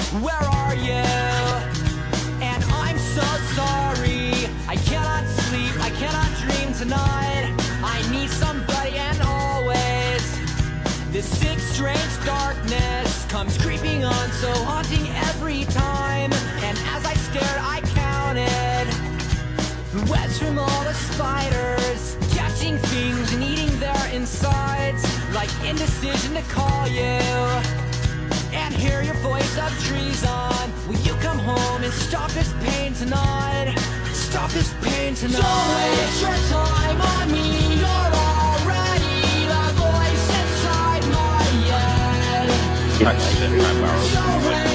where are you? And I'm so sorry, I cannot sleep, I cannot dream tonight. I need somebody and always this sick, strange darkness comes creeping on, so haunting every time. And as I stared, I counted the webs from all the spiders, catching things and eating their insides, like indecision to call you and hear your voice of treason. Will you come home and stop this pain tonight? Stop this pain tonight. Don't waste your time on me, you're already the voice inside my head. Don't